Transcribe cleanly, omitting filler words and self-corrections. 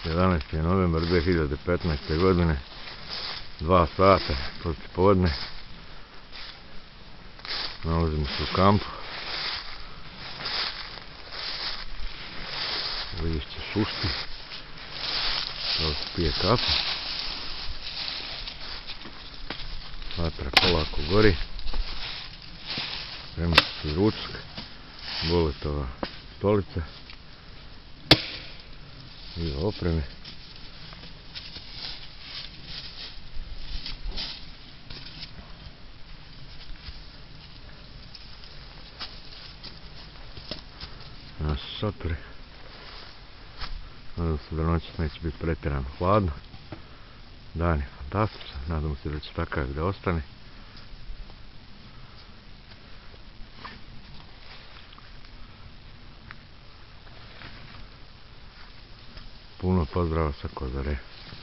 11. novembar 2015. godine, 2 sata poslije podne. Nalazimo se u kampu. Lišće šušti. Ovo se pije kafu. Vatra polako gori. Spremni su i ručak. Boletova stolica. I opreme. Naši šatori. Nadam se da noć neće biti pretjerano hladno. Dan je fantastičan. Nadam se da će takav da ostane. Puno pozdrava sa Kozare.